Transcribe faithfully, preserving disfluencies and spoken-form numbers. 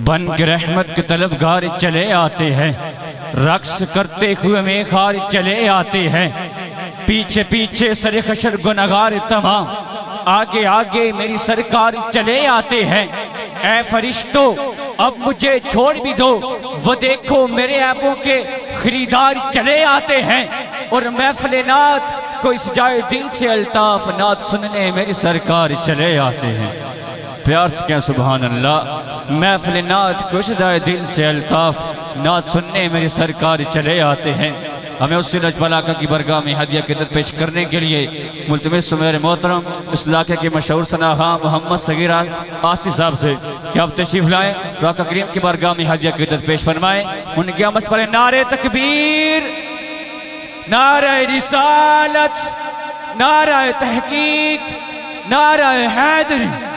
बन के रहमत के तलबगार चले आते हैं, रक्स करते हुए मेखार चले आते हैं। पीछे पीछे सरे खशर गुनहगार तमाम, आगे आगे मेरी सरकार चले आते हैं। ऐ फरिश्तों अब मुझे छोड़ भी दो, वो देखो मेरे ऐबों के खरीदार चले आते हैं। और महफिल नात को इस जाए दिल से अल्ताफ नात सुनने मेरी सरकार चले आते हैं। प्यार से क्या सुभान अल्लाह। महफिल नात को इस जाए दिल से अल्ताफ नात सुनने मेरी सरकार चले आते हैं। हमें उससे रजबलाका की बरगाह में हदिया की इद्दत पेश करने के लिए मुल्तमिस मेरे मोहतरम इस इलाके के मशहूर सनाहा मोहम्मद सगीरा आसिफ साहब से कि आप तशरीफ लाएँ, आका करीम की बरगाह में हदिया की इद्दत पेश फरमाएँ। उनकी आमद पर नारे तकबीर, नारे रिसालत, नारे तहकीक, नारे हैदरी।